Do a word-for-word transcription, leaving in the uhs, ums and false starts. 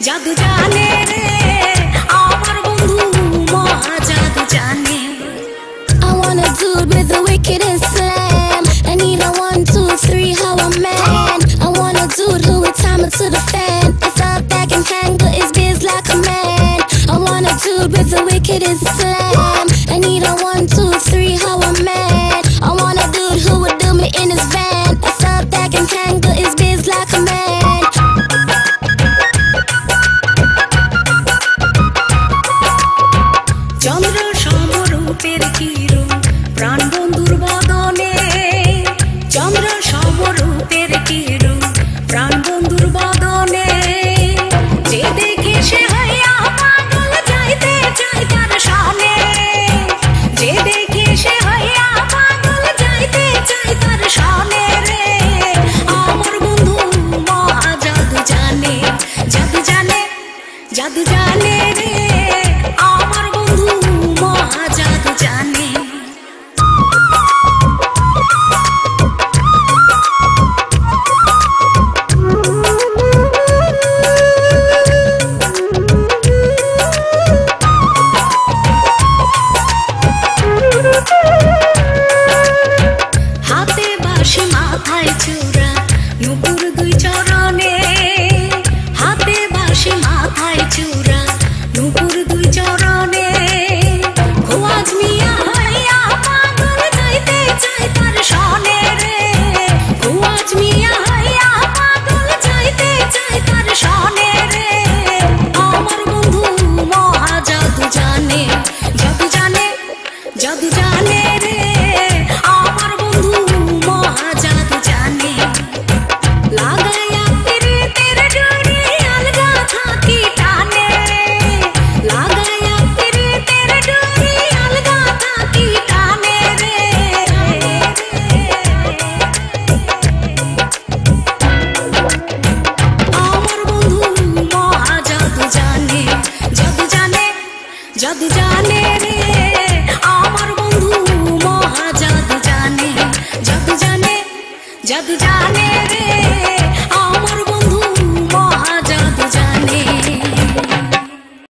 जादू जाने रे आमार बंधु महा जादू जाने। I want a dude with the wickedest slam. I need a one, two, three, how a man. I want a dude who would time it to the fan. It's up back and tangle his biz like a man. I want a dude with the wickedest slam. I need a one, two, three, how a man. I want a dude who would do me in his van. It's up back and tangle his biz like a man. चंद्र समरूपेर किरो प्राण बंधुर बदने चंद्र समरूपेर किरो प्राण बंधुर बदने जे देखे से हइया पागल जाइते चाइ तार शाने जे देखे से हइया पागल जाइते चाइ तार शाने रे आमार बंधु महा जादू जाने जादू जाने जादू जाने रे आमार बंधु महा जादू जाने। हाथे बाँशी माथाय चूड़ा नुपुर दुई चरणे हाथे बाँशी माथाय चूड़ा नुपुर दुई चरणे खोआज मिया हइया पागल जाइते चाइ तार शाने रे खोआज मिया हइया पागल जाइते चाइ तार शाने रे आमार बंधु महा जादू जाने जादू जाने जादू जाने रे आमार बंधु महा जादू जाने। लागाया तेरे तेरे डोरी अलगा थाकी टाने लागाया तेरे तेरे डोरी अलगा थाकी टाने रे आमार बंधु महा जादू जाने जादू जाने जादू जाने रे आमार बंधु महा जादू जाने जादू जाने जादू जाने रे।